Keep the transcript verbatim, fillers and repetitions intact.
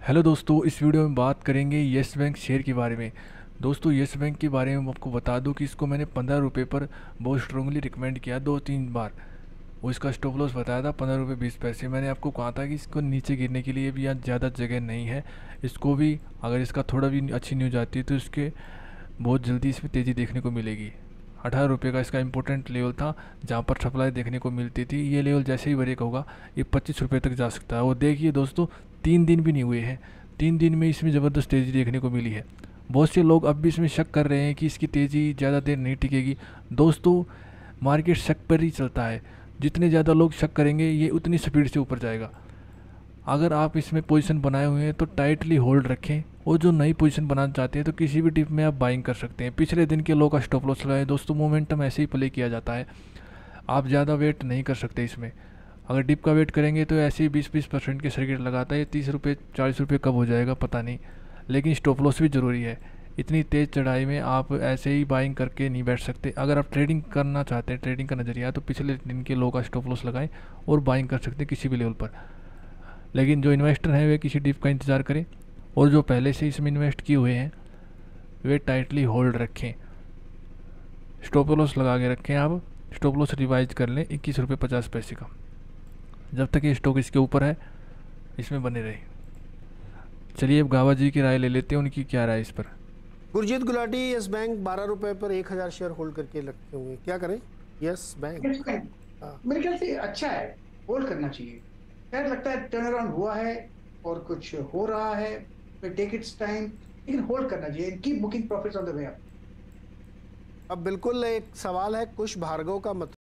Hello दोस्तों, इस video में बात करेंगे येस बैंक शेयर के बारे में। दोस्तों, येस बैंक के बारे में मैं आपको बता दूं कि इसको मैंने पंद्रह रुपये पर बहुत स्ट्रांगली रिकमेंड किया दो तीन बार। वो इसका स्टॉप लॉस बताया था पंद्रह रुपये बीस पैसे। मैंने आपको कहा था कि इसको नीचे गिरने के लिए भी यहाँ ज़्यादा जगह नहीं है। इसको भी अगर इसका थोड़ा भी अच्छी न्यूज़ आती है तो इसके बहुत जल्दी इसमें तेज़ी देखने को मिलेगी। अठारह रुपये का इसका इंपॉर्टेंट लेवल था जहाँ पर सप्लाई देखने को मिलती थी। ये लेवल जैसे ही ब्रेक होगा ये पच्चीस रुपये तक जा सकता है। और देखिए दोस्तों, तीन दिन भी नहीं हुए हैं, तीन दिन में इसमें ज़बरदस्त तेज़ी देखने को मिली है। बहुत से लोग अब भी इसमें शक कर रहे हैं कि इसकी तेज़ी ज़्यादा देर नहीं टिकेगी। दोस्तों, मार्केट शक पर ही चलता है। जितने ज़्यादा लोग शक करेंगे ये उतनी स्पीड से ऊपर जाएगा। अगर आप इसमें पोजीशन बनाए हुए हैं तो टाइटली होल्ड रखें, और जो नई पोजीशन बनाना चाहते हैं तो किसी भी डिप में आप बाइंग कर सकते हैं। पिछले दिन के लो का स्टॉप लॉस लगाए। दोस्तों, मोमेंटम ऐसे ही प्ले किया जाता है, आप ज़्यादा वेट नहीं कर सकते इसमें। अगर डिप का वेट करेंगे तो ऐसे ही बीस बीस परसेंट के सर्किट लगाता है। तीस रुपये चालीस रुपये कब हो जाएगा पता नहीं, लेकिन स्टॉप लॉस भी ज़रूरी है। इतनी तेज़ चढ़ाई में आप ऐसे ही बाइंग करके नहीं बैठ सकते। अगर आप ट्रेडिंग करना चाहते हैं, ट्रेडिंग का नज़रिया है, तो पिछले दिन के लो का स्टॉप लॉस लगाएं और बाइंग कर सकते हैं किसी भी लेवल पर। लेकिन जो इन्वेस्टर हैं वे किसी डिप का इंतज़ार करें, और जो पहले से इसमें इन्वेस्ट किए हुए हैं वे टाइटली होल्ड रखें। स्टॉप लॉस लगा के रखें। आप स्टॉप लॉस रिवाइज कर लें इक्कीस रुपये पचास पैसे का। जब तक ये स्टॉक इसके ऊपर है इसमें बने रहे। चलिए अब गावा जी की राय ले लेते हैं, उनकी क्या राय इस पर। गुरजीत गुलाटी, यस बैंक बारह रुपए पर एक हजार शेयर होल्ड करके रखे हुए, क्या करें? Yes Bank. हाँ। मेरे ख्याल से अच्छा है, होल्ड करना चाहिए। खैर लगता है टर्न अराउंड हुआ है और कुछ हो रहा है, टेक इट्स टाइम, लेकिन होल्ड करना चाहिए। Keep booking profits on the way up. अब बिल्कुल एक सवाल है कुश भार्गव का,